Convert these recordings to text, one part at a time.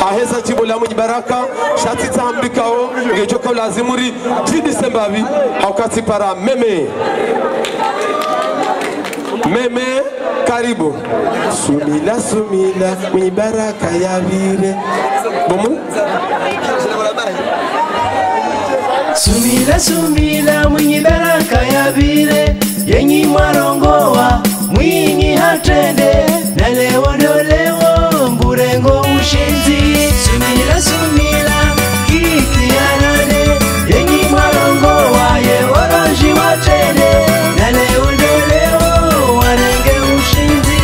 aheza jibola mwenye baraka shati tambikao ngejoka lazimuri 10 December vi haukati para meme karibu sumila mwenye baraka ya vire bomu Sumila mwenye baraka ya vile yenyi mwarongoa mwinyi hatende na leo mburengo ushinzi Sumila kikianane yenyi mwarongoa ye oranji watende na leo warenge ushinzi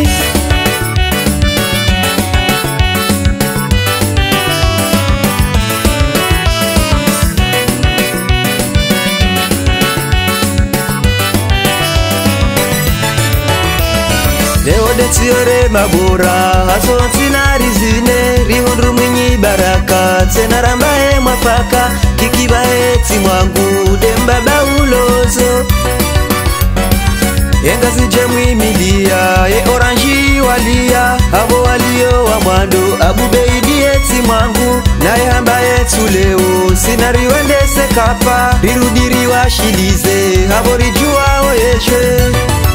Tiore mabura hasonti na rizine rihundru mwinyi baraka tena rambae mwafaka kikibae timwangu dembaba ulozo yenga zije mwimilia ye oranji walia habo walio wa mwando abubeidi timwangu na ye hambae tuleo sinariwende sekapa rirudiri washilize habo rijua oyeshwe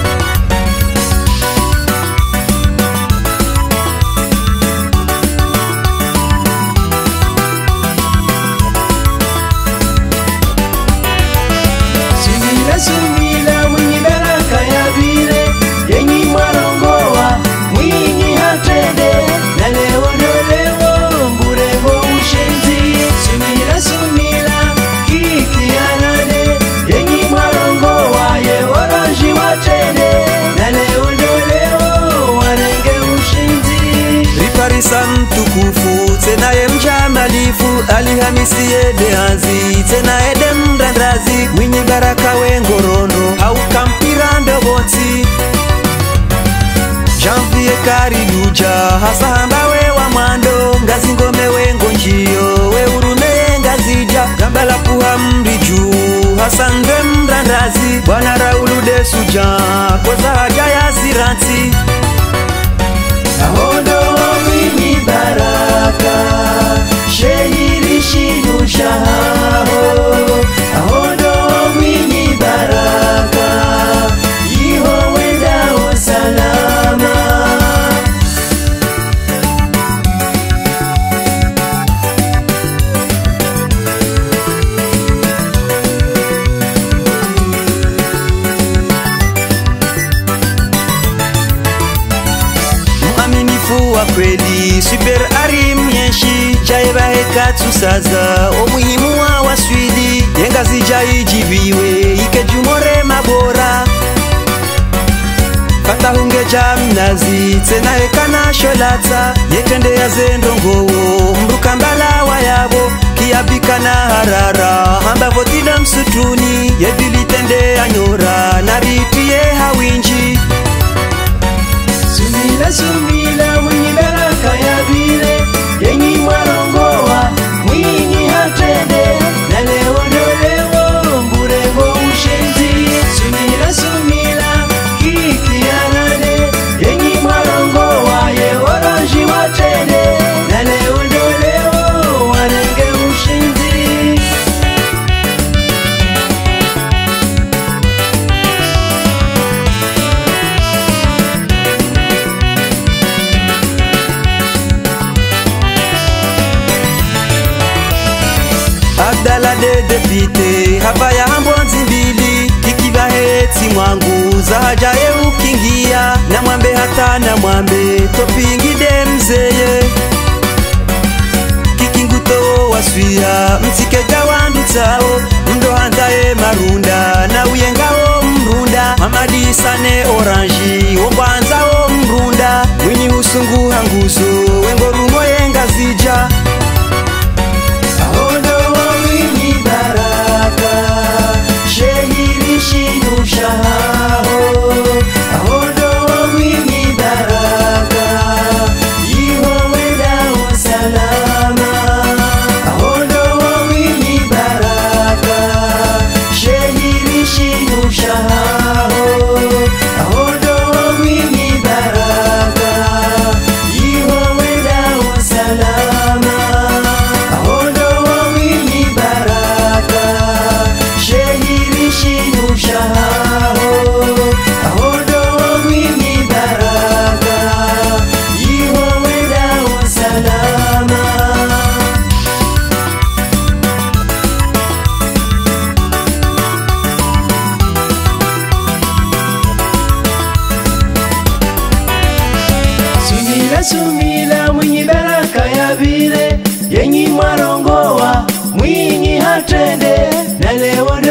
Sumila mwenye baraka ya vile yenyi mwarongoa mwinyi hatende na leo mburengo ushenzi Sumila kikianane yenyi mwarongoa ye oranji watende na leo warenge ushenzi Riparisa mtukufu tena ye mjamalifu Alihamisi yedeanzi tena ede mrandrazi mwinyi baraka wengorondo au kampira ndoboti Janvier kariduja hasa hambawe wa mwando ngazi ngome wengo njio we urume ngazija gambala puha mriju hasa ndwe mrandrazi bwana Raulu de suja koza haja ya ziranti Ahondo mwinyi baraka shehiri shinu shaho Ahondo mwinyi baraka Iho wenda wa salama wa kweli super arim yenshi jaiba heka tusaza umuhimu wa waswidi yenga zijai jibiwe ike jumore mabora fata hunge jamnazi tena heka na sholata yekende ya zendongowo mruka mbala wa yabo kiabika na harara hamba votida msutuni yebili tende anyora na riti ye hawinji Sumila mwenye baraka ya vile yenyi mwarongoa mwinyi hatende na leo mburengo ushenzi Sumila kikianane yenyi mwarongoa ye oranji watende na leo warenge ushenzi Abdala de depite hapa ya hambonzi mbili kikibaheti mwangu zahaja ye ukingia na mwambe hata na mwambe topingide mzeye kikinguto waswia mtikeja wandu tao mdo handaye marunda na uyengao mrunda mamadi sane oranji wongwanzao mrunda mwini husungu hanguzo wengorumo yenga zija shehiri shinu shaho Ahondo mwinyi baraka Iho wenda wa salama Ahondo mwinyi baraka shehiri shinu shaho Ahondo mwinyi baraka Iho wenda Sumila mwinyi baraka ya vile yenyi mwarongowa mwinyi hatende na leo